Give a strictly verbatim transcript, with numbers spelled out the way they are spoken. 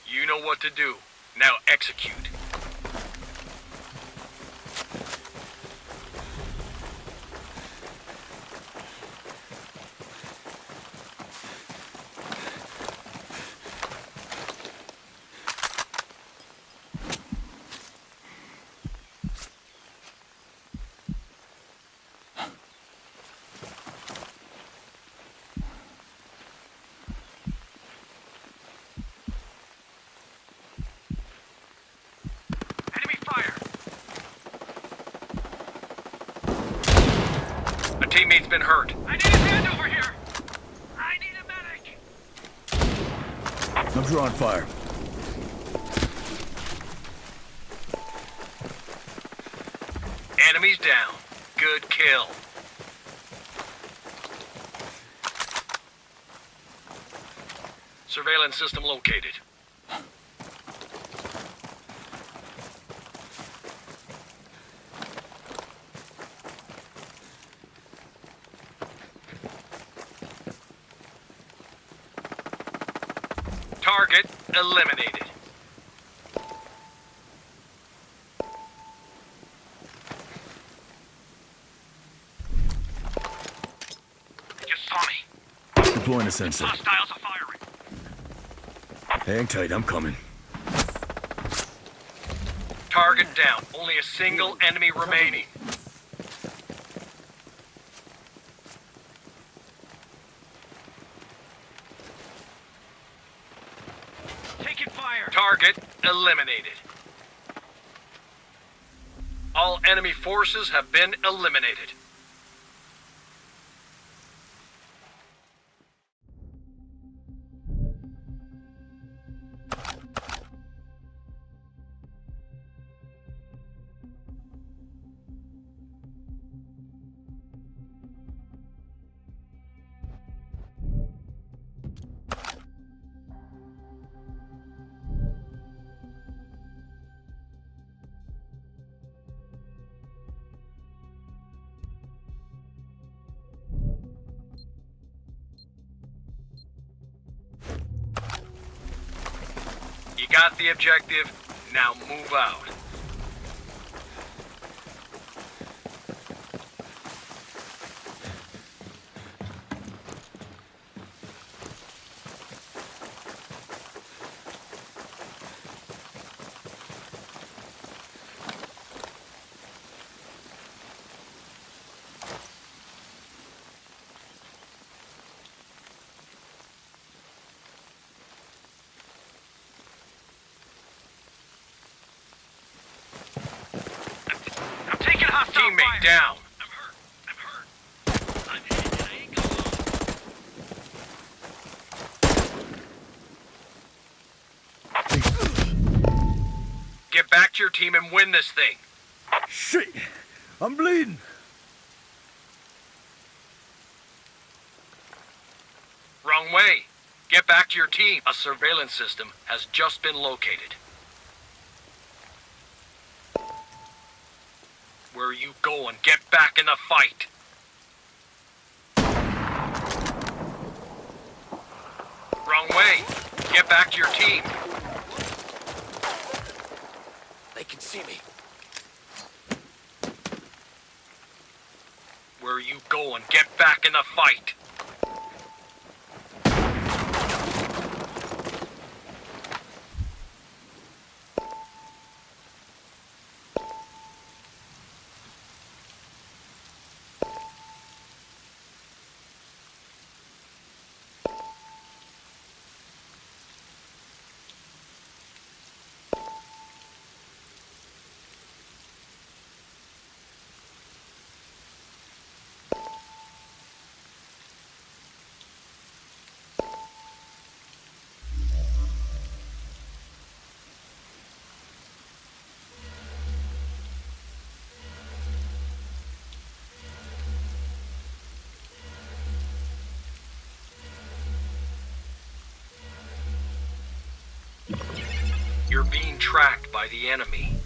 You know what to do. Now execute. Teammate's been hurt. I need a hand over here! I need a medic! I'm drawing fire. Enemies down. Good kill. Surveillance system located. Target eliminated. You saw me. Deploying a sensor. Hostiles are firing. Hang tight, I'm coming. Target down. Only a single enemy remaining. Taking fire. Target eliminated. All enemy forces have been eliminated. You got the objective, now move out. Teammate down. I'm hurt. I'm hurt. I'm hit and I ain't gonna move. Get back to your team and win this thing. Shit! I'm bleeding! Wrong way. Get back to your team. A surveillance system has just been located. Where are you going? Get back in the fight. Wrong way. Get back to your team. They can see me. Where are you going? Get back in the fight. You're being tracked by the enemy.